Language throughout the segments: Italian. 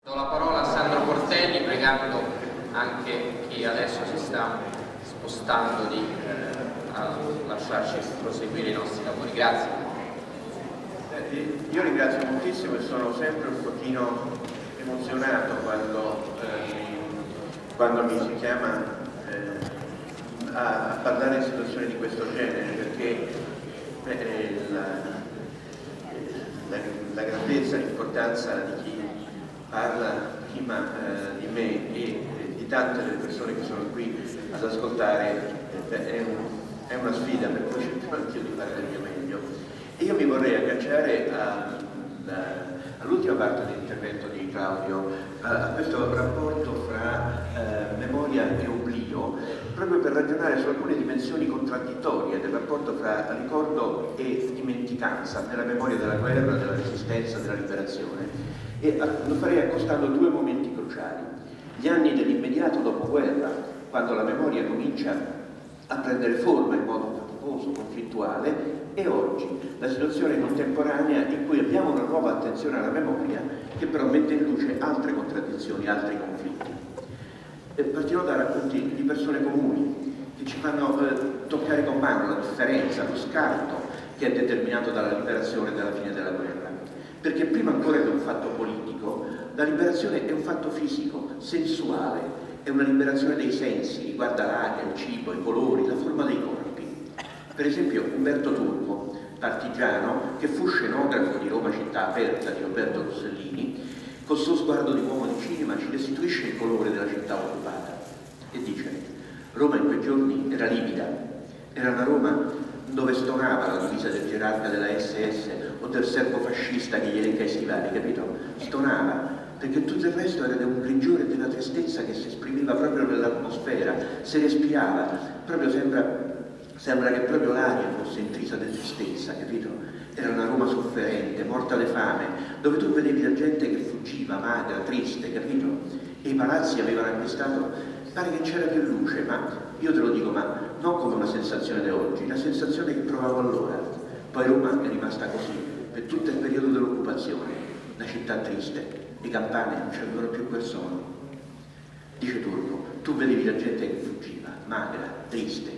Do la parola a Sandro Portelli, pregando anche chi adesso si sta spostando di lasciarci proseguire i nostri lavori. Grazie. Io ringrazio moltissimo e sono sempre un pochino emozionato quando mi si chiama a parlare in situazioni di questo genere, perché la grandezza, l'importanza di chi parla prima di me e di tante delle persone che sono qui ad ascoltare è una sfida, per cui cercherò anch'io di fare del mio meglio. E io mi vorrei agganciare all'ultima parte dell'intervento di Claudio, a questo rapporto fra memoria e oblio, proprio per ragionare su alcune dimensioni contraddittorie del rapporto fra ricordo e dimenticanza nella memoria della guerra, della resistenza, della liberazione. E lo farei accostando due momenti cruciali: gli anni dell'immediato dopoguerra, quando la memoria comincia a prendere forma in modo faticoso, conflittuale, e oggi la situazione contemporanea in cui abbiamo una nuova attenzione alla memoria che però mette in luce altre contraddizioni, altri conflitti. Partirò da racconti di persone comuni che ci fanno toccare con mano la differenza, lo scarto che è determinato dalla liberazione e dalla fine della guerra. Perché prima ancora che un fatto politico, la liberazione è un fatto fisico, sensuale, è una liberazione dei sensi, riguarda l'aria, il cibo, i colori, la forma dei corpi. Per esempio Umberto Turco, partigiano, che fu scenografo di Roma città aperta di Roberto Rossellini, col suo sguardo di uomo di cinema ci restituisce il colore della città occupata e dice: Roma in quei giorni era livida, era una Roma dove stonava la divisa del gerarca della SS o del serbo fascista che gli elenca i stivali, capito? Stonava, perché tutto il resto era un grigiore della tristezza che si esprimeva proprio nell'atmosfera, si respirava, proprio sembra che proprio l'aria fosse intrisa di tristezza, capito? Era una Roma sofferente, morta di fame, dove tu vedevi la gente che fuggiva, magra, triste, capito? E i palazzi avevano acquistato, pare che c'era più luce, ma io te lo dico, ma non come una sensazione di oggi, la sensazione che provavo allora. Poi Roma è rimasta così per tutto il periodo dell'occupazione, una città triste, le campane non c'erano più quel suono. Dice Turco, tu vedevi la gente che fuggiva, magra, triste.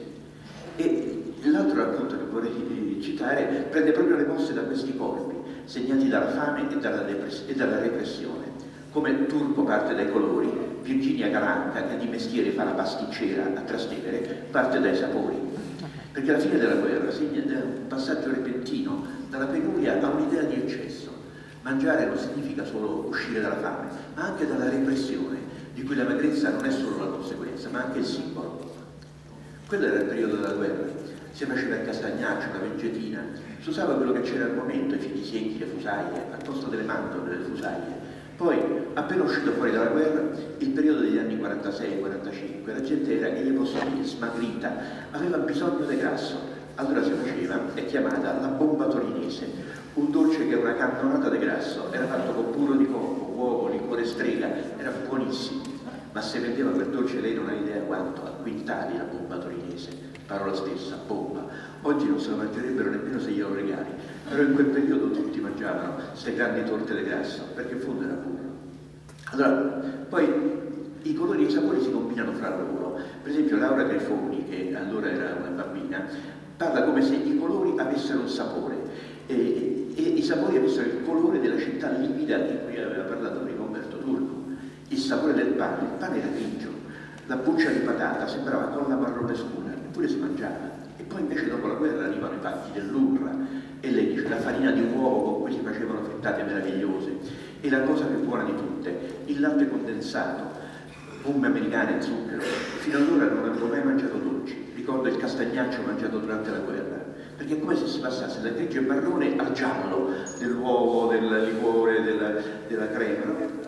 E l'altro racconto che vorrei citare prende proprio le mosse da questi corpi, segnati dalla fame e dalla repressione. Come Turco parte dai colori, Virginia Calanca, che di mestiere fa la pasticcera a Trastevere, parte dai sapori. Perché la fine della guerra segna un passaggio repentino dalla penuria a un'idea di eccesso. Mangiare non significa solo uscire dalla fame, ma anche dalla repressione, di cui la magrezza non è solo la conseguenza, ma anche il simbolo. Quello era il periodo della guerra, si faceva il castagnaccio, la veggetina, si usava quello che c'era al momento, i fichi secchi, le fusaglie, al posto delle mandorle, delle fusaglie. Poi, appena uscito fuori dalla guerra, il periodo degli anni 46-45, la gente era irreposibile, smagrita, aveva bisogno di grasso. Allora si faceva, è chiamata la bomba torinese, un dolce che è una cannonata di grasso, era fatto con burro di cocco, uovo, liquore strega, era buonissimo. Ma se vendeva quel dolce lei non ha idea quanto, a quintali la bomba torinese, parola stessa, bomba. Oggi non se lo mangerebbero nemmeno se glielo regali, però in quel periodo tutti mangiavano queste grandi torte di grasso, perché in fondo era burro. Allora, poi i colori e i sapori si combinano fra loro. Per esempio Laura Grifoni, che allora era una bambina, parla come se i colori avessero un sapore e i sapori avessero il colore della città livida di cui aveva parlato prima Umberto Turco. Il sapore del pane, il pane era grigio, la buccia di patata sembrava colla marrone scura, eppure si mangiava. E poi invece dopo la guerra arrivano i pacchi dell'UNRWA e lei dice la farina di uovo con cui si facevano frittate meravigliose e la cosa più buona di tutte, il latte condensato, bombe americane e zucchero. Fino allora non avevo mai mangiato dolci, ricordo il castagnaccio mangiato durante la guerra, perché è come se si passasse dal grigio e marrone al giallo dell'uovo, del liquore, della crema.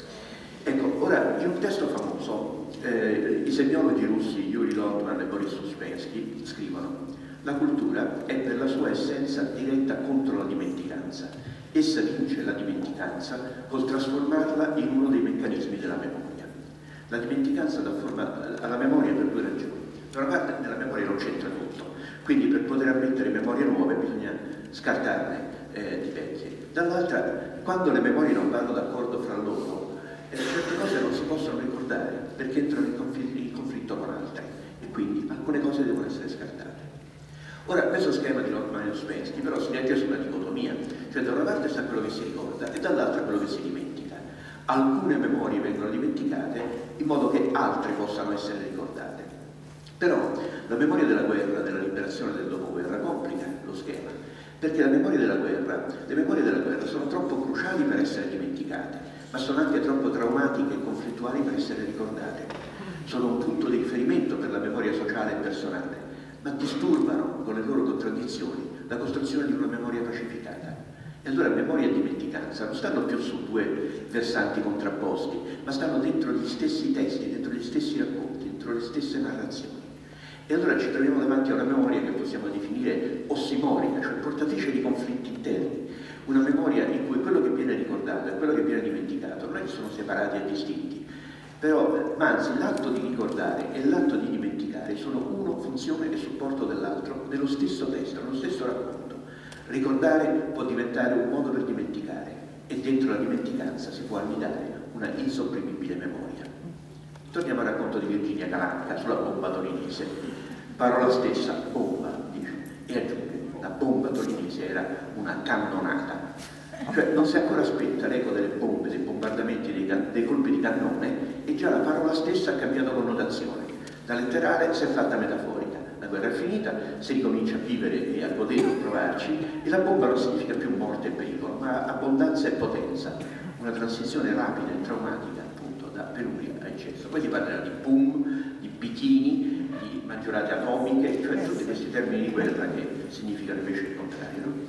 Ecco, ora, in un testo famoso, i semiologi russi Yuri Lotman e Boris Uspensky scrivono: la cultura è per la sua essenza diretta contro la dimenticanza. Essa vince la dimenticanza col trasformarla in uno dei meccanismi della memoria. La dimenticanza dà forma alla memoria per due ragioni. Da una parte nella memoria non c'entra tutto, quindi per poter ammettere memorie nuove bisogna scartarne di vecchie. Dall'altra, quando le memorie non vanno d'accordo fra loro, e certe cose non si possono ricordare perché entrano in conflitto con altre e quindi alcune cose devono essere scartate. Ora, questo schema di Lord Ouspensky però si regge sulla dicotomia, cioè da una parte sta quello che si ricorda e dall'altra quello che si dimentica. Alcune memorie vengono dimenticate in modo che altre possano essere ricordate. Però la memoria della guerra, della liberazione del dopoguerra, complica lo schema, perché le memorie della guerra sono troppo cruciali per essere dimenticate, ma sono anche troppo traumatiche e conflittuali per essere ricordate. Sono un punto di riferimento per la memoria sociale e personale, ma disturbano con le loro contraddizioni la costruzione di una memoria pacificata. E allora memoria e dimenticanza non stanno più su due versanti contrapposti, ma stanno dentro gli stessi testi, dentro gli stessi racconti, dentro le stesse narrazioni. E allora ci troviamo davanti a una memoria che possiamo definire ossimorica, cioè portatrice di conflitti interni, una memoria in cui quello che viene ricordato e quello che viene dimenticato non è che sono separati e distinti, però, ma anzi l'atto di ricordare e l'atto di dimenticare sono uno funzione e supporto dell'altro nello stesso testo, nello stesso racconto. Ricordare può diventare un modo per dimenticare e dentro la dimenticanza si può annidare una insopprimibile memoria. Torniamo al racconto di Virginia Calanca sulla bomba torinese. Parola stessa, bomba, dice, e aggiunge, la bomba torinese era una cannonata. Cioè non si ancora aspetta l'eco delle bombe, dei bombardamenti, dei colpi di cannone e già la parola stessa ha cambiato connotazione. Da letterale si è fatta metaforica. La guerra è finita, si ricomincia a vivere e a godere e provarci e la bomba non significa più morte e pericolo, ma abbondanza e potenza. Una transizione rapida e traumatica appunto da penuria a eccesso. Poi si parlerà di boom, di bikini, di maggiorate atomiche, cioè tutti questi termini di guerra che significano invece il contrario, no?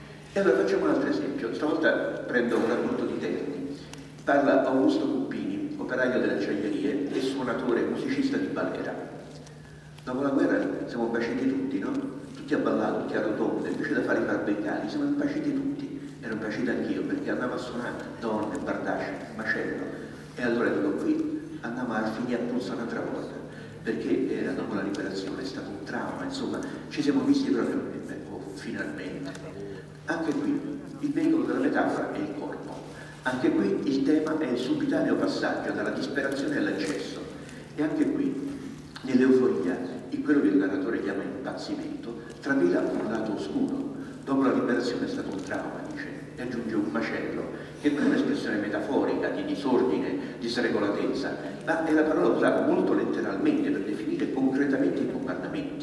E allora facciamo un altro esempio, stavolta prendo un racconto di Terni. Parla Augusto Puppini, operaio delle acciaierie e suonatore, musicista di balera. Dopo la guerra siamo impacienti tutti, no? Tutti a ballare, tutti a rotonde, invece da fare i barbecali, siamo impacienti tutti. Ero impaciente anch'io perché andavo a suonare donne, bardacce, macello. E allora dico qui, andiamo a finire a pulso un'altra volta, perché era dopo la liberazione, è stato un trauma, insomma, ci siamo visti proprio, finalmente. Anche qui il veicolo della metafora è il corpo. Anche qui il tema è il subitaneo passaggio dalla disperazione all'eccesso. E anche qui, nell'euforia, in quello che il narratore chiama impazzimento, travela un lato oscuro. Dopo la liberazione è stato un trauma, dice, e aggiunge un macello, che non è un'espressione metaforica di disordine, di sregolatezza, ma è la parola usata molto letteralmente per definire concretamente i bombardamenti.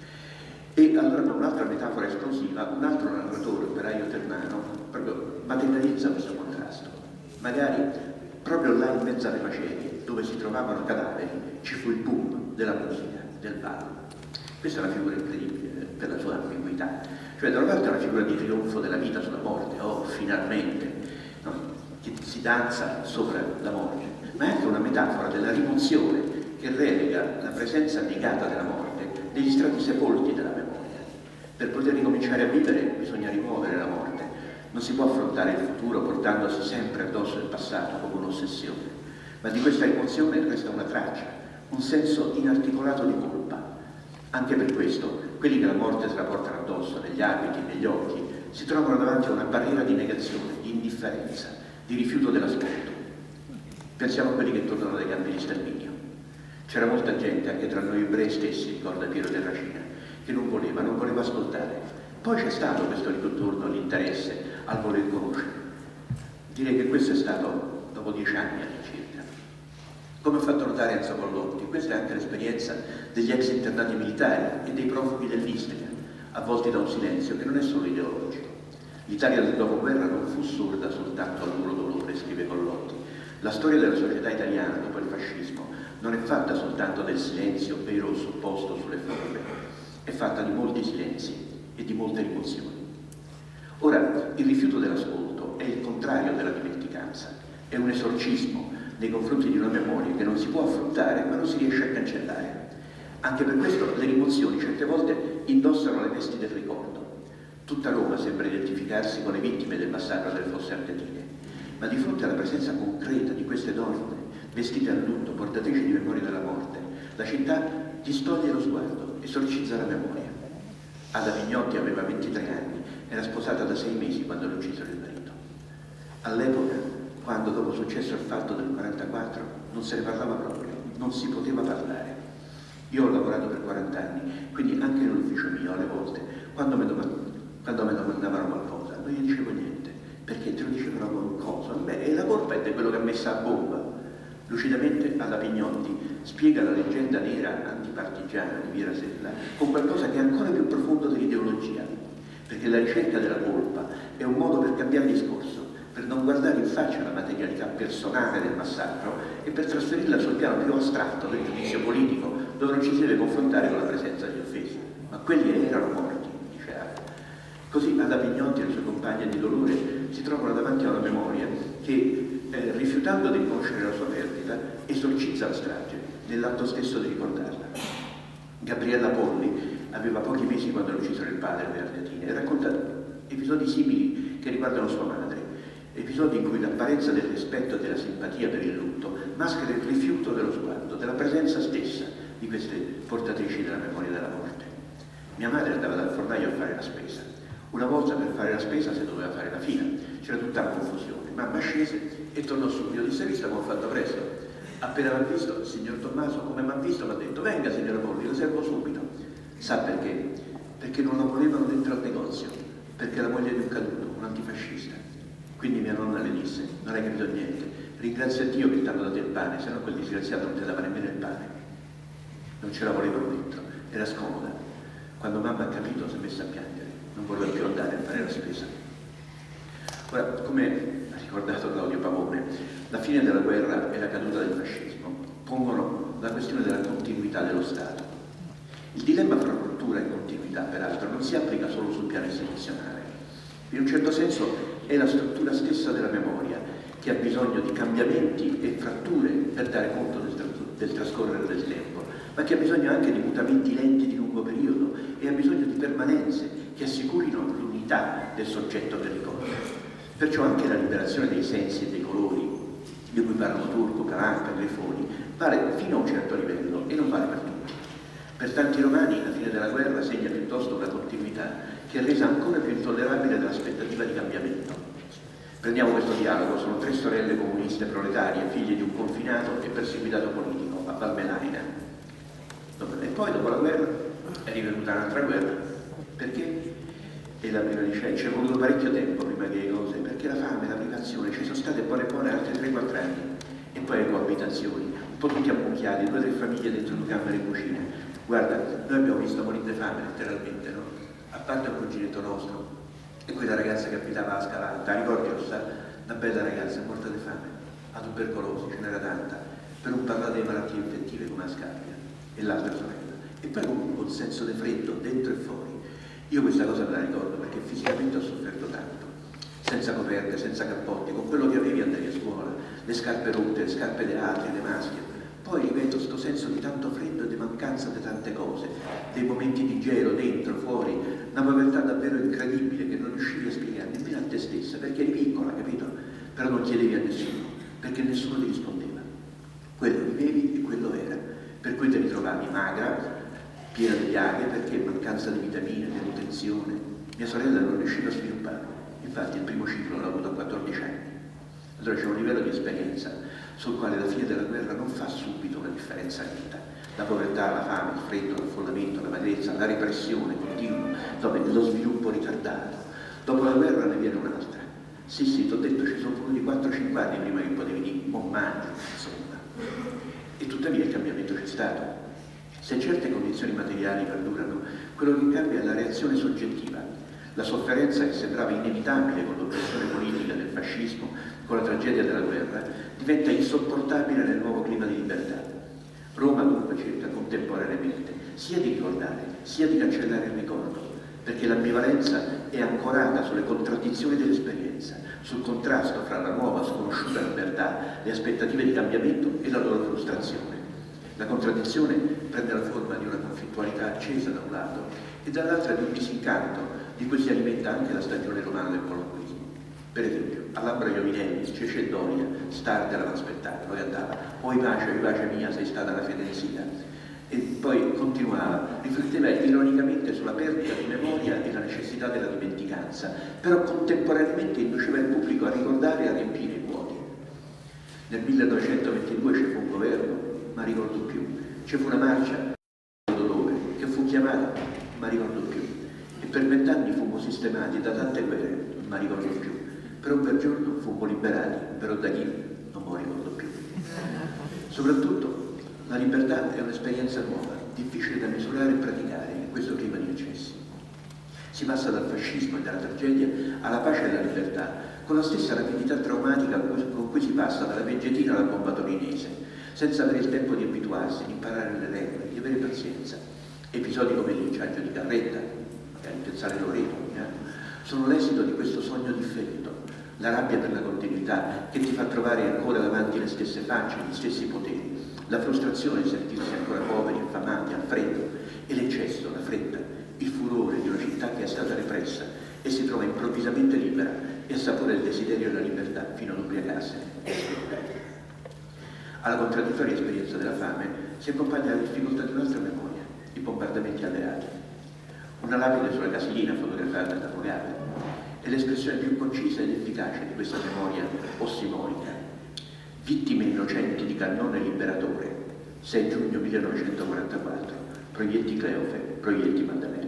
E allora con un'altra metafora esplosiva, un altro narratore, operaio ternano, proprio materializza questo contrasto. Magari proprio là in mezzo alle macerie, dove si trovavano cadaveri, ci fu il boom della musica, del ballo. Questa è una figura incredibile per la sua ambiguità. Cioè da una parte è una figura di trionfo della vita sulla morte, oh finalmente, no? Che si danza sopra la morte, ma è anche una metafora della rimozione che relega la presenza negata della morte degli strati sepolti della memoria. Per poter ricominciare a vivere bisogna rimuovere la morte. Non si può affrontare il futuro portandosi sempre addosso il passato come un'ossessione, ma di questa rimozione resta una traccia, un senso inarticolato di colpa. Anche per questo, quelli che la morte se la portano addosso, negli abiti, negli occhi, si trovano davanti a una barriera di negazione, di indifferenza, di rifiuto dell'ascolto. Pensiamo a quelli che tornano dai campi di sterminio. C'era molta gente, anche tra noi ebrei stessi, ricorda Piero Terracina, che non voleva ascoltare. Poi c'è stato questo ritorno all'interesse, al voler conoscere. Direi che questo è stato dopo 10 anni all'incirca. Come ha fatto notare Enzo Collotti, questa è anche l'esperienza degli ex internati militari e dei profughi dell'Istria, avvolti da un silenzio che non è solo ideologico. L'Italia del dopoguerra non fu sorda soltanto al loro dolore, scrive Collotti. La storia della società italiana dopo il fascismo non è fatta soltanto del silenzio vero o supposto sulle forme, è fatta di molti silenzi e di molte rimozioni. Ora, il rifiuto dell'ascolto è il contrario della dimenticanza, è un esorcismo nei confronti di una memoria che non si può affrontare ma non si riesce a cancellare. Anche per questo le rimozioni certe volte indossano le vesti del ricordo. Tutta Roma sembra identificarsi con le vittime del massacro delle Fosse Ardeatine, ma di fronte alla presenza concreta di queste donne vestite a lutto, portatrici di memoria della morte, la città distoglie lo sguardo, esorcizza la memoria. Ada Vignotti aveva 23 anni, era sposata da 6 mesi quando hanno ucciso il marito. All'epoca quando dopo successo il fatto del 44 non se ne parlava proprio, non si poteva parlare. Io ho lavorato per 40 anni, quindi anche nell'ufficio mio alle volte, quando mi domandavano qualcosa, non gli dicevo niente, perché te lo dicevano qualcosa. Beh, e la colpa è di quello che ha messa a bomba. Lucidamente alla Pignotti spiega la leggenda nera antipartigiana di Via Rasella con qualcosa che è ancora più profondo dell'ideologia, perché la ricerca della colpa è un modo per cambiare discorso, per non guardare in faccia la materialità personale del massacro e per trasferirla sul piano più astratto del giudizio politico, dove non ci si deve confrontare con la presenza di offesi. Ma quelli erano morti, dice Ara. Così Ada Pignotti e le sue compagne di dolore si trovano davanti a una memoria che, rifiutando di conoscere la sua perdita, esorcizza la strage nell'atto stesso di ricordarla. Gabriella Polli aveva pochi mesi quando hanno ucciso il padre delle Ardeatine e racconta episodi simili che riguardano sua madre, episodi in cui l'apparenza del rispetto e della simpatia per il lutto maschera il rifiuto dello sguardo, della presenza stessa di queste portatrici della memoria della morte. Mia madre andava dal fornaio a fare la spesa. Una volta per fare la spesa si doveva fare la fila, c'era tutta la confusione. Mamma scese e tornò subito, disse: visto come ho fatto presto? Appena l'ha visto, il signor Tommaso, come mi ha visto, mi ha detto: venga signora Polli, lo servo subito. Sa perché? Perché non la volevano dentro al negozio, perché la moglie di un caduto, un antifascista. Quindi mia nonna le disse: non hai capito niente, ringrazia Dio che ti hanno dato il pane, se no quel disgraziato non ti dava nemmeno il pane. Non ce la volevano dentro, era scomoda. Quando mamma ha capito si è messa a piangere, non voleva più andare a fare la spesa. Ora, come ha ricordato Claudio Pavone, la fine della guerra e la caduta del fascismo pongono la questione della continuità dello Stato. Il dilemma fra rottura e continuità, peraltro, non si applica solo sul piano istituzionale. In un certo senso è la struttura stessa della memoria che ha bisogno di cambiamenti e fratture per dare conto del trascorrere del tempo, ma che ha bisogno anche di mutamenti lenti di lungo periodo e ha bisogno di permanenze che assicurino l'unità del soggetto che ricorda. Perciò anche la liberazione dei sensi e dei colori, di cui parlano Turco, Caranca, Grifoni, vale fino a un certo livello e non vale per tutti. Per tanti romani la fine della guerra segna piuttosto una continuità che è resa ancora più intollerabile dall'aspettativa di cambiamento. Prendiamo questo dialogo: sono 3 sorelle comuniste proletarie, figlie di un confinato e perseguitato politico a Valmelaina. E poi dopo la guerra è rivenuta un'altra guerra. Perché? E la prima dice: ci è voluto parecchio tempo prima che le cose, perché la fame, la privazione, ci sono state buone altri 3-4 anni. E poi le coabitazioni, un po' tutti ammucchiati, 2 o 3 famiglie dentro 2 camere e cucine. Guarda, noi abbiamo visto morire di fame letteralmente, no? A parte un cuginetto nostro e quella ragazza che abitava a Scalanta, ricordi Rossa? Una bella ragazza morta di fame, a tubercolosi, ce n'era tanta, per non parlare delle malattie infettive come la scabbia, e l'altra sorella. E poi comunque un senso di freddo dentro e fuori. Io questa cosa me la ricordo perché fisicamente ho sofferto tanto, senza coperte, senza cappotti, con quello che avevi andavi a scuola, le scarpe rotte, le scarpe delle altre, le maschere. Poi ripeto, sto senso di tanto freddo e di mancanza di tante cose, dei momenti di gelo, dentro, fuori, una povertà davvero incredibile che non riuscivi a spiegare nemmeno a te stessa, perché eri piccola, capito? Però non chiedevi a nessuno, perché nessuno ti rispondeva. Quello vivevi e quello era. Per cui ti ritrovavi magra, piena di piaghe, perché mancanza di vitamine, di nutrizione. Mia sorella non riusciva a sviluppare, infatti il primo ciclo l'ho avuto a 14 anni. Allora c'è un livello di esperienza sul quale la fine della guerra non fa subito una differenza netta. La povertà, la fame, il freddo, l'affollamento, la magrezza, la repressione continua, lo sviluppo ritardato. Dopo la guerra ne viene un'altra. Sì, ti ho detto, ci sono voluti 4-5 anni prima che potevi dire un mangio, insomma. E tuttavia il cambiamento c'è stato. Se certe condizioni materiali perdurano, quello che cambia è la reazione soggettiva. La sofferenza che sembrava inevitabile con l'oppressione politica del fascismo, con la tragedia della guerra, diventa insopportabile nel nuovo clima di libertà. Roma dunque cerca contemporaneamente sia di ricordare, sia di cancellare il ricordo, perché l'ambivalenza è ancorata sulle contraddizioni dell'esperienza, sul contrasto fra la nuova sconosciuta libertà, le aspettative di cambiamento e la loro frustrazione. La contraddizione prende la forma di una conflittualità accesa da un lato e dall'altra di un disincanto di cui si alimenta anche la stagione romana del colloquismo. Per esempio, all'Ambra Iovinelli, Cece Doria, star della spettacolo, che andava: oi pace mia, sei stata la fedenzia. E poi continuava, rifletteva ironicamente sulla perdita di memoria e la necessità della dimenticanza, però contemporaneamente induceva il pubblico a ricordare e a riempire i vuoti. Nel 1922 ci fu un governo, ma ricordo più. Ci fu una marcia, dove, che fu chiamata, ma ricordo più. E per 20 anni fummo sistemati da tante guerre, ma ricordo più. Per un bel giorno fummo liberati, però da chi non me lo ricordo più. Soprattutto la libertà è un'esperienza nuova, difficile da misurare e praticare in questo clima di eccessi. Si passa dal fascismo e dalla tragedia alla pace e alla libertà, con la stessa rapidità traumatica con cui si passa dalla veggetina alla bomba torinese, senza avere il tempo di abituarsi, di imparare le regole, di avere pazienza. Episodi come il linciaggio di Carretta, il piazzale Loreto, sono l'esito di questo sogno differito, la rabbia per la continuità che ti fa trovare ancora davanti le stesse facce, gli stessi poteri, la frustrazione di sentirsi ancora poveri, affamati, al freddo, e l'eccesso, la fretta, il furore di una città che è stata repressa e si trova improvvisamente libera e assapora il desiderio della libertà fino ad ubriacarsene. Alla contraddittoria esperienza della fame si accompagna la difficoltà di un'altra memoria, i bombardamenti alleati. Una lapide sulla casilina fotografata da Mugabe è l'espressione più concisa ed efficace di questa memoria ossimorica. Vittime innocenti di cannone liberatore, 6 giugno 1944, proietti Cleofe, proietti Maddalena.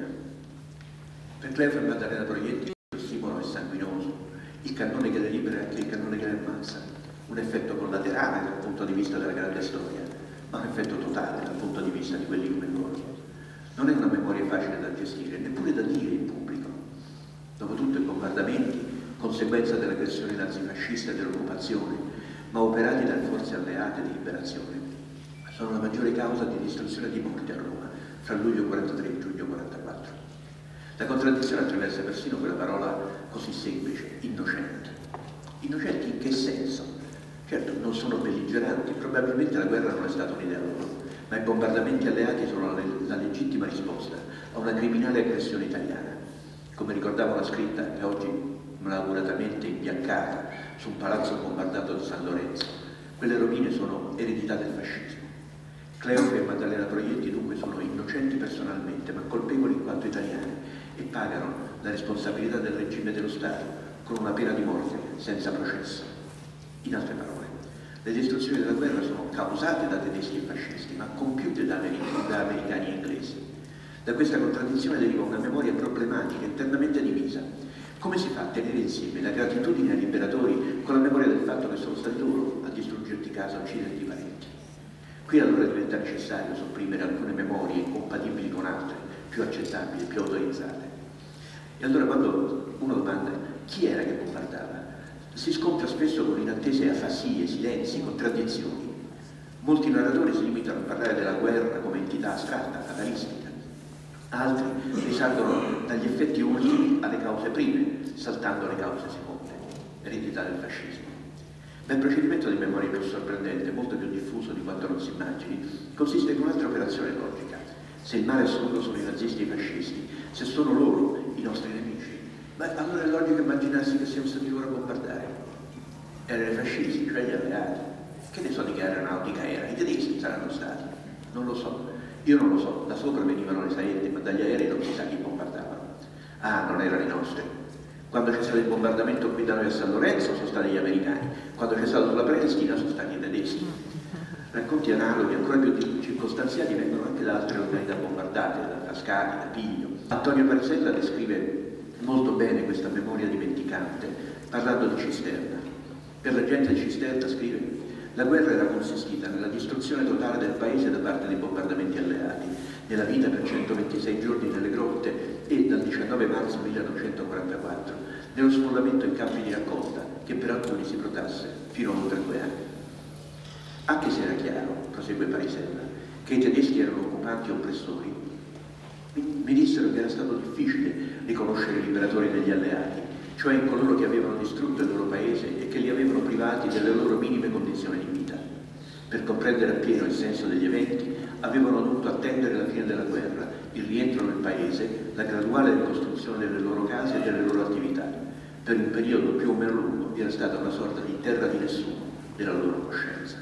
Per Cleofe e Maddalena Proietti l'ossimoro è sanguinoso, il cannone che le libera è anche il cannone che le ammazza, un effetto collaterale dal punto di vista della grande storia, ma un effetto totale dal punto di vista di quelli come loro. Non è una memoria facile da gestire, neppure da dire in pubblico. Dopotutto i bombardamenti, conseguenza dell'aggressione nazifascista e dell'occupazione, ma operati dalle forze alleate di liberazione, sono la maggiore causa di distruzione di morti a Roma fra luglio 43 e giugno 44. La contraddizione attraversa persino quella parola così semplice, innocente. Innocenti in che senso? Certo, non sono belligeranti, probabilmente la guerra non è stata un'idea loro, ma i bombardamenti alleati sono la legittima risposta a una criminale aggressione italiana. Come ricordava una scritta che oggi malauguratamente imbiancata su un palazzo bombardato di San Lorenzo, quelle rovine sono eredità del fascismo. Cleofe e Maddalena Proietti dunque sono innocenti personalmente, ma colpevoli in quanto italiani, e pagano la responsabilità del regime dello Stato con una pena di morte senza processo. In altre parole, le distruzioni della guerra sono causate da tedeschi e fascisti, ma compiute da americani e inglesi. Da questa contraddizione deriva una memoria problematica, internamente divisa. Come si fa a tenere insieme la gratitudine ai liberatori con la memoria del fatto che sono stati loro a distruggerti casa, ucciderti parenti? Qui allora diventa necessario sopprimere alcune memorie incompatibili con altre, più accettabili, più autorizzate. E allora quando uno domanda chi era che bombardava, si scontra spesso con inattese afasie, silenzi, contraddizioni. Molti narratori si limitano a parlare della guerra come entità astratta, fatalistica. Altri risalgono dagli effetti ultimi alle cause prime, saltando le cause seconde, eredità del fascismo. Ma il procedimento di memoria più sorprendente, molto più diffuso di quanto non si immagini, consiste in un'altra operazione logica. Se il male assoluto sono i nazisti e i fascisti, se sono loro i nostri nemici, ma allora è logico immaginarsi che siamo stati loro a bombardare. Erano i fascisti, cioè gli alleati. Che ne so di che aeronautica era? I tedeschi saranno stati. Non lo so. Io non lo so. Da sopra venivano le saette, ma dagli aerei non si sa chi bombardavano. Ah, non erano i nostri. Quando c'è stato il bombardamento qui da noi a San Lorenzo sono stati gli americani. Quando c'è stato sulla Palestina sono stati i tedeschi. Racconti analoghi, ancora più circostanziati, vengono anche da altre località bombardate, da Frascati, da Piglio. Antonio Parisella descrive molto bene questa memoria dimenticante, parlando di Cisterna. Per la gente di Cisterna, scrive, la guerra era consistita nella distruzione totale del paese da parte dei bombardamenti alleati, nella vita per 126 giorni nelle grotte e dal 19 marzo 1944 nello sfollamento in campi di raccolta che per alcuni si protrasse fino a oltre 2 anni. Anche se era chiaro, prosegue Parisella, che i tedeschi erano occupanti e oppressori, mi dissero che era stato difficile riconoscere i liberatori degli alleati, cioè in coloro che avevano distrutto il loro paese e che li avevano privati delle loro minime condizioni di vita. Per comprendere appieno il senso degli eventi, avevano dovuto attendere la fine della guerra, il rientro nel paese, la graduale ricostruzione delle loro case e delle loro attività. Per un periodo più o meno lungo era stata una sorta di terra di nessuno della loro coscienza.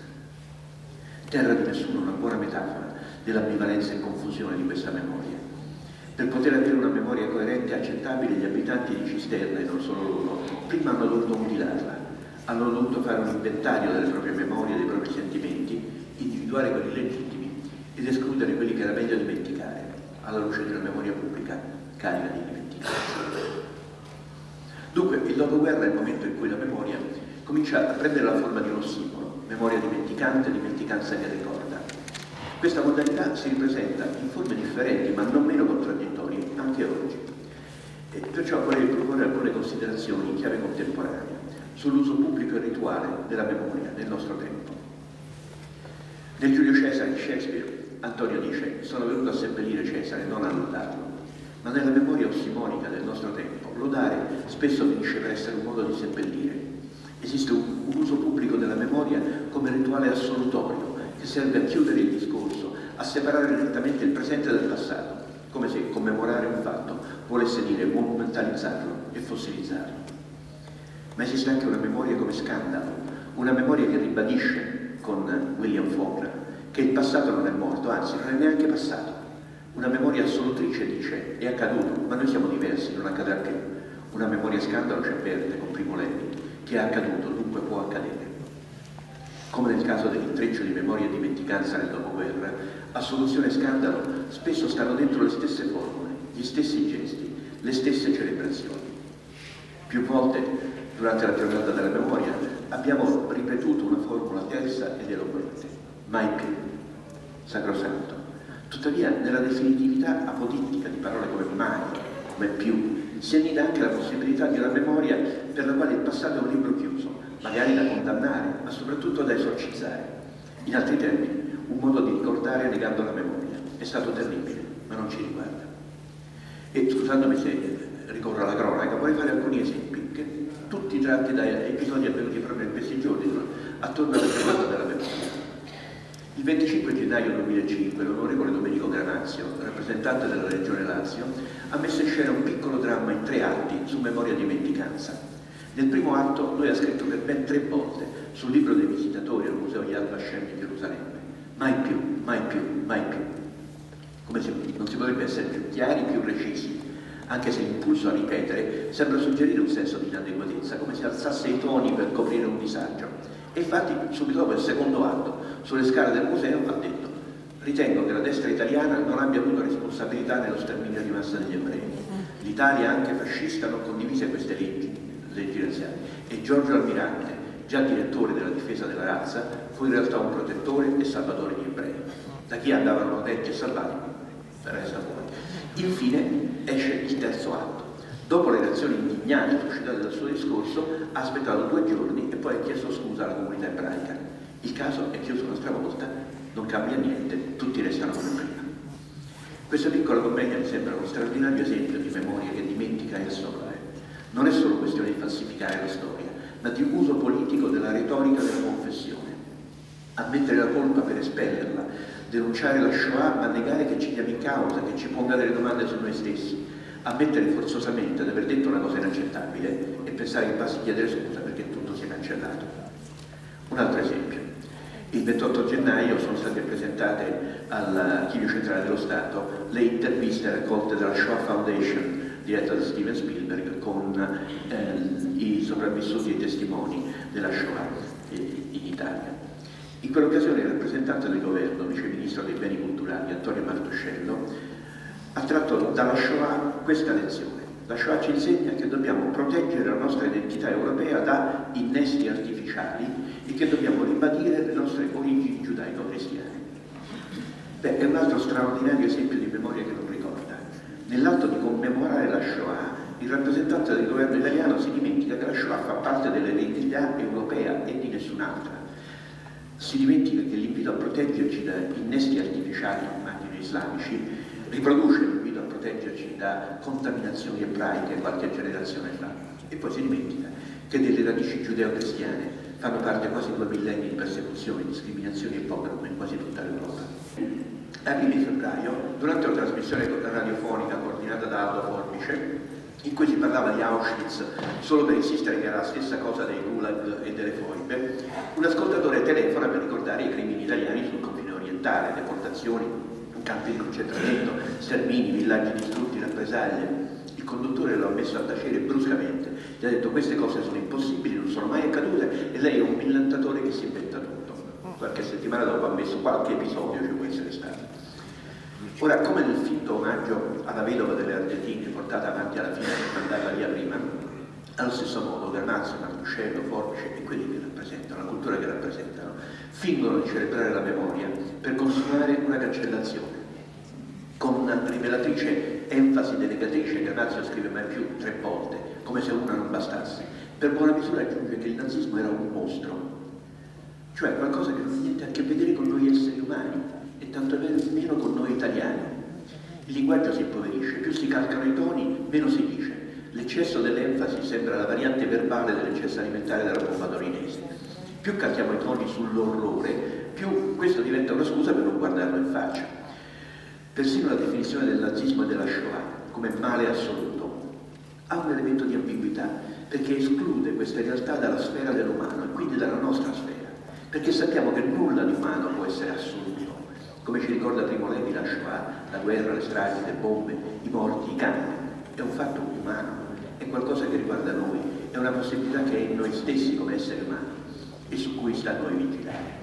Terra di nessuno è una buona metafora dell'ambivalenza e confusione di questa memoria. Per poter avere una memoria coerente e accettabile, gli abitanti di Cisterna, e non solo loro, prima hanno dovuto mutilarla, hanno dovuto fare un inventario delle proprie memorie, dei propri sentimenti, individuare quelli legittimi ed escludere quelli che era meglio dimenticare, alla luce di una memoria pubblica carica di dimenticanza. Dunque, il dopoguerra è il momento in cui la memoria comincia a prendere la forma di uno simbolo, memoria dimenticante, dimenticanza che ricorda. Questa modalità si ripresenta in forme differenti, ma non meno contraddittorie, anche oggi. E perciò vorrei proporre alcune considerazioni in chiave contemporanea sull'uso pubblico e rituale della memoria nel nostro tempo. Nel Giulio Cesare di Shakespeare, Antonio dice: sono venuto a seppellire Cesare, non a lodarlo. Ma nella memoria ossimonica del nostro tempo, lodare spesso finisce per essere un modo di seppellire. Esiste un uso pubblico della memoria come rituale assolutorio che serve a chiudere il discorso, a separare nettamente il presente dal passato, come se commemorare un fatto volesse dire monumentalizzarlo e fossilizzarlo. Ma esiste anche una memoria come scandalo, una memoria che ribadisce con William Faulkner che il passato non è morto, anzi non è neanche passato. Una memoria assolutrice dice: è accaduto, ma noi siamo diversi, non accadrà più. Una memoria scandalo ci avverte con Primo Levi che è accaduto, dunque può accadere. Come nel caso dell'intreccio di memoria e dimenticanza nel dopoguerra, assoluzione e scandalo spesso stanno dentro le stesse formule, gli stessi gesti, le stesse celebrazioni. Più volte durante la giornata della memoria abbiamo ripetuto una formula tersa ed eloquente: mai più, sacrosanto. Tuttavia, nella definitività apodittica di parole come mai, come più, si annida anche la possibilità di una memoria per la quale il passato è un libro chiuso, magari da condannare, ma soprattutto da esorcizzare. In altri termini, un modo di ricordare negando la memoria. È stato terribile, ma non ci riguarda. E scusandomi se ricorro alla cronaca, vorrei fare alcuni esempi, che tutti tratti da episodi avvenuti proprio in questi giorni, attorno alla giornata della memoria. Il 25 gennaio 2005 l'onorevole Domenico Granazio, rappresentante della Regione Lazio, ha messo in scena un piccolo dramma in 3 atti su memoria e dimenticanza. Nel primo atto lui ha scritto per ben 3 volte sul libro dei visitatori al Museo Yad Vashem di Gerusalemme: mai più, mai più, mai più. Come se non si potrebbe essere più chiari, più recisi, anche se l'impulso a ripetere sembra suggerire un senso di inadeguatezza, come se alzasse i toni per coprire un disagio. E infatti, subito dopo il secondo atto, sulle scale del museo, ha detto: ritengo che la destra italiana non abbia avuto responsabilità nello sterminio di massa degli ebrei. L'Italia, anche fascista, non condivise queste leggi razziali. E Giorgio Almirante, già direttore della difesa della razza, fu in realtà un protettore e salvatore di ebrei. Da chi andavano protetti e salvati, resta fuori. Infine esce il terzo atto. Dopo le reazioni indignate suscitate dal suo discorso, ha aspettato 2 giorni e poi ha chiesto scusa alla comunità ebraica. Il caso è chiuso un'altra volta, non cambia niente, tutti restano come prima. Questa piccola commedia mi sembra uno straordinario esempio di memoria che dimentica e assolve. Non è solo questione di falsificare la storia, ma di uso politico della retorica della confessione. Ammettere la colpa per espellerla, denunciare la Shoah ma negare che ci chiami in causa, che ci ponga delle domande su noi stessi, ammettere forzosamente di aver detto una cosa inaccettabile e pensare che basti chiedere scusa perché tutto si è cancellato. Un altro esempio. Il 28 gennaio sono state presentate all'Archivio Centrale dello Stato le interviste raccolte dalla Shoah Foundation diretta da Steven Spielberg con i sopravvissuti e i testimoni della Shoah in Italia. In quell'occasione il rappresentante del governo, vice ministro dei beni culturali, Antonio Martuscello, ha tratto dalla Shoah questa lezione. La Shoah ci insegna che dobbiamo proteggere la nostra identità europea da innesti artificiali e che dobbiamo ribadire le nostre origini giudaico-cristiane. Beh, è un altro straordinario esempio di memoria che non ricorda. Nell'atto di commemorare la Shoah, il rappresentante del governo italiano si dimentica che la Shoah fa parte dell'eredità europea e di nessun'altra. Si dimentica che l'invito a proteggerci da innesti artificiali, immagino islamici, riproduce l'invito a proteggerci da contaminazioni ebraiche qualche generazione fa. E poi si dimentica che delle radici giudeo-cristiane fanno parte quasi 2 millenni di persecuzioni, discriminazioni e pogrom in quasi tutta l'Europa. A fine febbraio, durante una trasmissione radiofonica coordinata da Aldo Forbice, in cui si parlava di Auschwitz solo per insistere che era la stessa cosa dei gulag e delle foibe, un ascoltatore telefona per ricordare i crimini italiani sul confine orientale, deportazioni, campi di concentramento, stermini, villaggi distrutti, rappresaglie. Il conduttore lo ha messo a tacere bruscamente Gli ha detto queste cose sono impossibili, non sono mai accadute e lei è un millantatore che si inventa tutto. Qualche settimana dopo ha messo qualche episodio, ci può essere stato. Ora, come nel finto omaggio alla vedova delle Ardeatine portata avanti alla fine per mandarla via prima, allo stesso modo Granazzo, Martuscello, Forbice e quelli che rappresentano, la cultura che rappresentano, fingono di celebrare la memoria per consumare una cancellazione. Con una rivelatrice enfasi denegatrice, Granazio scrive mai più 3 volte, come se una non bastasse. Per buona misura aggiunge che il nazismo era un mostro, cioè qualcosa che non ha niente a che vedere con noi esseri umani, e tanto meno con noi italiani. Il linguaggio si impoverisce, più si calcano i toni, meno si dice. L'eccesso dell'enfasi sembra la variante verbale dell'eccesso alimentare della bomba torinese. Più calchiamo i toni sull'orrore, più questo diventa una scusa per non guardarlo in faccia. Persino la definizione del nazismo e della Shoah come male assoluto ha un elemento di ambiguità, perché esclude questa realtà dalla sfera dell'umano e quindi dalla nostra sfera, perché sappiamo che nulla di umano può essere assoluto. Come ci ricorda Primo Levi la Shoah, la guerra, le stragi, le bombe, i morti, i campi, è un fatto umano, è qualcosa che riguarda noi, è una possibilità che è in noi stessi come esseri umani e su cui sta a noi vigilare.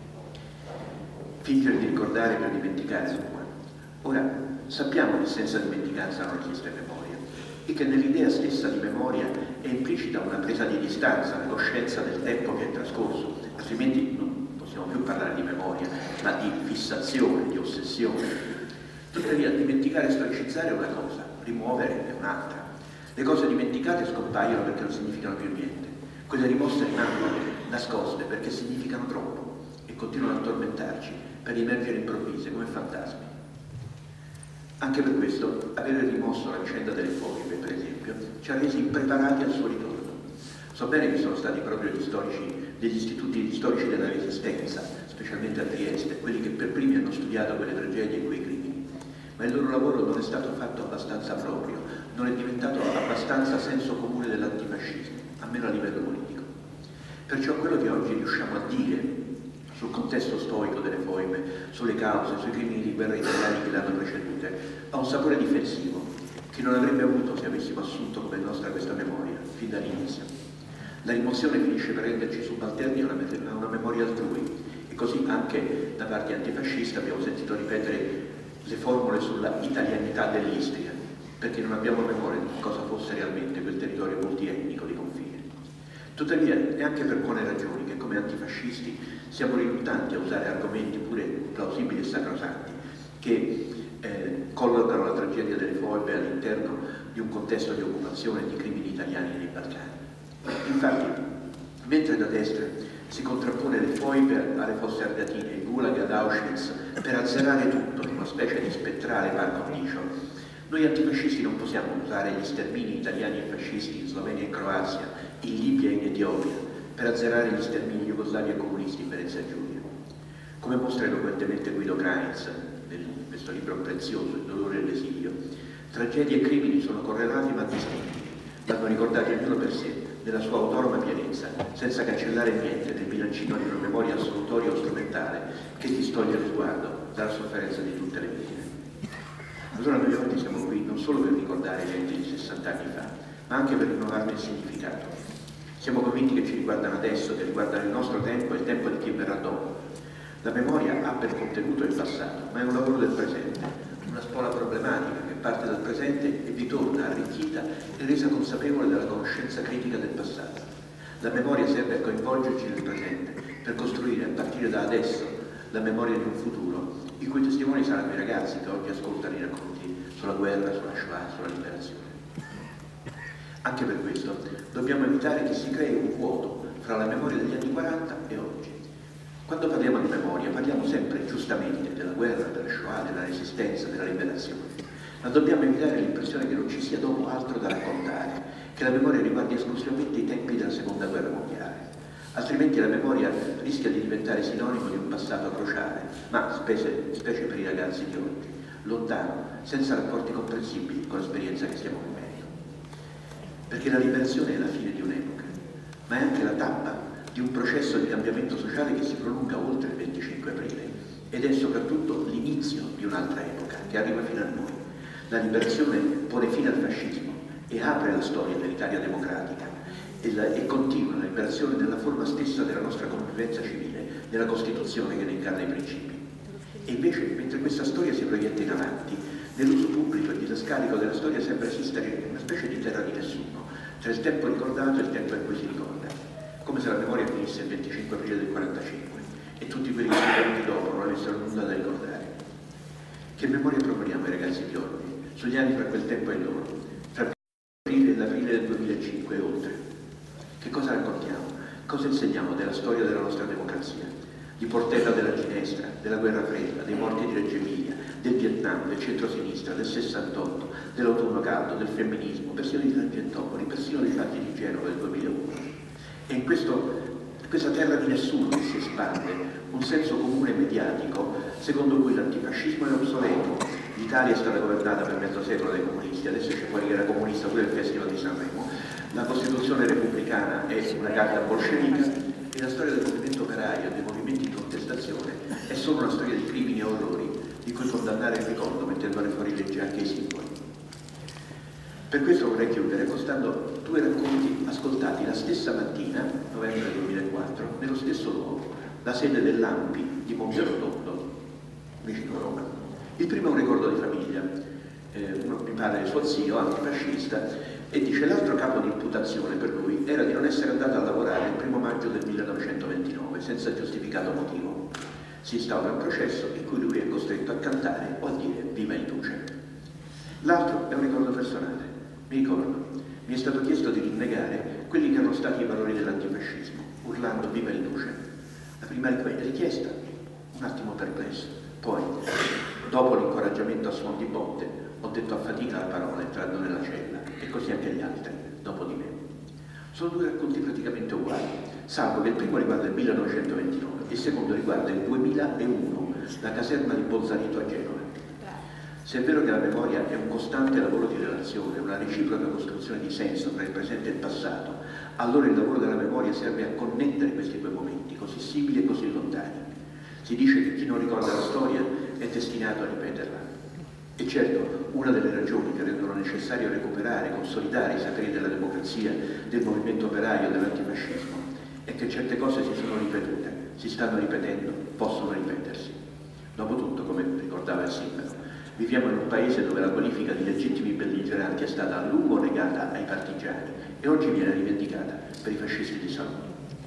Fingere di ricordare per dimenticare. Ora, sappiamo che senza dimenticanza non esiste memoria e che nell'idea stessa di memoria è implicita una presa di distanza, una coscienza del tempo che è trascorso, altrimenti non possiamo più parlare di memoria, ma di fissazione, di ossessione. Tuttavia, dimenticare e storicizzare è una cosa, rimuovere è un'altra. Le cose dimenticate scompaiono perché non significano più niente. Quelle rimosse rimangono nascoste perché significano troppo e continuano a tormentarci per emergere improvvise come fantasmi. Anche per questo, avere rimosso la vicenda delle foibe, per esempio, ci ha resi impreparati al suo ritorno. So bene che sono stati proprio gli storici degli istituti storici della Resistenza, specialmente a Trieste, quelli che per primi hanno studiato quelle tragedie e quei crimini, ma il loro lavoro non è stato fatto abbastanza proprio, non è diventato abbastanza senso comune dell'antifascismo, almeno a livello politico. Perciò quello che oggi riusciamo a dire sul contesto storico delle foibe, sulle cause, sui crimini di guerra italiani che le hanno precedute, ha un sapore difensivo che non avrebbe avuto se avessimo assunto come nostra questa memoria, fin dall'inizio. La rimozione finisce per renderci subalterni a una memoria altrui, e così anche da parte antifascista abbiamo sentito ripetere le formule sulla italianità dell'Istria, perché non abbiamo memoria di cosa fosse realmente quel territorio multietnico di confine. Tuttavia è anche per buone ragioni che come antifascisti siamo riluttanti a usare argomenti pure plausibili e sacrosanti che collocano la tragedia delle foibe all'interno di un contesto di occupazione e di crimini italiani nei Balcani. Infatti, mentre da destra si contrappone le foibe alle fosse ardeatine, il gulag ad Auschwitz per azzerare tutto in una specie di spettrale par condicio, noi antifascisti non possiamo usare gli stermini italiani e fascisti in Slovenia e Croazia, in Libia e in Etiopia, per azzerare gli stermini jugoslavi e comunisti in Venezia e Giulia. Come mostra eloquentemente Guido Kreitz, in questo libro prezioso, Il dolore e l'esilio, tragedie e crimini sono correlati ma distinti, vanno ricordati ognuno per sé, nella sua autonoma pienezza, senza cancellare niente nel bilancino di una memoria assolutoria o strumentale che distoglie lo sguardo dalla sofferenza di tutte le vittime. Allora noi oggi siamo qui non solo per ricordare i eventi di 60 anni fa, ma anche per rinnovarne il significato. Siamo convinti che ci riguardano adesso, che riguardano il nostro tempo e il tempo di chi verrà dopo. La memoria ha per contenuto il passato, ma è un lavoro del presente, una spola problematica che parte dal presente e vi torna arricchita e resa consapevole della conoscenza critica del passato. La memoria serve a coinvolgerci nel presente, per costruire a partire da adesso la memoria di un futuro, i cui testimoni saranno i ragazzi che oggi ascoltano i racconti sulla guerra, sulla Shoah, sulla liberazione. Anche per questo dobbiamo evitare che si crei un vuoto fra la memoria degli anni 40 e oggi. Quando parliamo di memoria parliamo sempre giustamente della guerra, della Shoah, della resistenza, della liberazione, ma dobbiamo evitare l'impressione che non ci sia dopo altro da raccontare, che la memoria riguardi esclusivamente i tempi della seconda guerra mondiale. Altrimenti la memoria rischia di diventare sinonimo di un passato a crociare, ma specie per i ragazzi di oggi, lontano, senza rapporti comprensibili con l'esperienza che stiamo vivendo. Perché la liberazione è la fine di un'epoca, ma è anche la tappa di un processo di cambiamento sociale che si prolunga oltre il 25 aprile ed è soprattutto l'inizio di un'altra epoca che arriva fino a noi. La liberazione pone fine al fascismo e apre la storia dell'Italia democratica e continua la liberazione della forma stessa della nostra convivenza civile, nella Costituzione che ne incarna i principi. E invece, mentre questa storia si proietta in avanti, nell'uso pubblico e didascalico della storia sembra esistere una specie di terra di nessuno, tra il tempo ricordato e il tempo in cui si ricorda, come se la memoria finisse il 25 aprile del 45 e tutti quelli che sono venuti dopo non avessero nulla da ricordare. Che memoria proponiamo ai ragazzi di oggi, sugli anni tra quel tempo e loro, tra aprile e l'aprile del 2005 e oltre? Che cosa raccontiamo? Cosa insegniamo della storia della nostra democrazia? Di Portella della Ginestra, della Guerra Fredda, dei morti di Reggio Emilia, del Vietnam, del centro-sinistra, del 68, dell'autunno caldo, del femminismo, persino di Tangentopoli, persino dei fatti di Genova del 2001. E in questa terra di nessuno che si espande un senso comune mediatico secondo cui l'antifascismo è obsoleto. L'Italia è stata governata per mezzo secolo dai comunisti, adesso c'è fuori che era comunista pure il Festival di Sanremo, la Costituzione repubblicana è una carta bolscevica e la storia del movimento operario e dei movimenti di contestazione è solo una storia di crimini e orrori di cui condannare il ricordo mettendone fuori legge anche i simboli. Per questo vorrei chiudere postando due racconti ascoltati la stessa mattina, novembre 2004, nello stesso luogo, la sede dell'ANPI di Monte Rotondo, vicino a Roma. Il primo è un ricordo di famiglia, mi pare suo zio, antifascista, e dice l'altro capo di imputazione per lui era di non essere andato a lavorare il 1° maggio del 1929 senza giustificato motivo. Si instaura un processo in cui lui è costretto a cantare o a dire viva il duce. L'altro è un ricordo personale. Mi ricordo, mi è stato chiesto di rinnegare quelli che erano stati i valori dell'antifascismo, urlando viva il duce. La prima richiesta, un attimo perplesso. Poi, dopo l'incoraggiamento a suon di botte, ho detto a fatica la parola entrando nella cella, e così anche gli altri, dopo di me. Sono due racconti praticamente uguali, salvo che il primo riguarda il 1929 e il secondo riguarda il 2001, la caserma di Bolzaneto a Genova. Se è vero che la memoria è un costante lavoro di relazione, una reciproca costruzione di senso tra il presente e il passato, allora il lavoro della memoria serve a connettere questi due momenti, così simili e così lontani. Si dice che chi non ricorda la storia è destinato a ripeterla. E certo, una delle ragioni che rendono necessario recuperare, consolidare i saperi della democrazia, del movimento operaio, dell'antifascismo, è che certe cose si sono ripetute, si stanno ripetendo, possono ripetersi. Dopotutto, come ricordava il sindaco, viviamo in un paese dove la qualifica di legittimi belligeranti è stata a lungo negata ai partigiani e oggi viene rivendicata per i fascisti di Salò.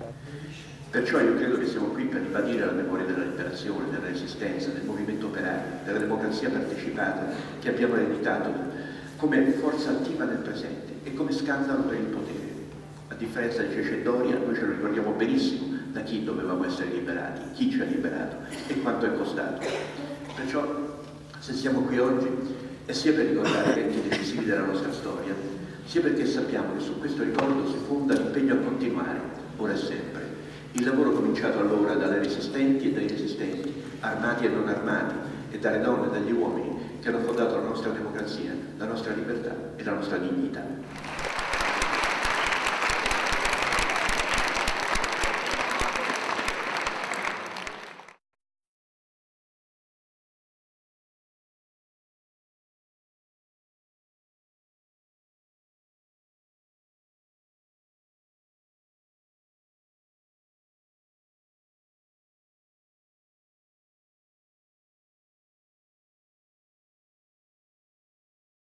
Perciò io credo che siamo qui per ribadire la memoria della liberazione, della resistenza, del movimento operaio, della democrazia partecipata che abbiamo ereditato come forza attiva nel presente e come scandalo per il potere. A differenza di Cece e Doria, noi ce lo ricordiamo benissimo da chi dovevamo essere liberati, chi ci ha liberato e quanto è costato. Perciò, se siamo qui oggi, è sia per ricordare eventi decisivi della nostra storia, sia perché sappiamo che su questo ricordo si fonda l'impegno a continuare, ora e sempre, il lavoro cominciato allora dalle resistenti e dai resistenti, armati e non armati, e dalle donne e dagli uomini che hanno fondato la nostra democrazia, la nostra libertà e la nostra dignità.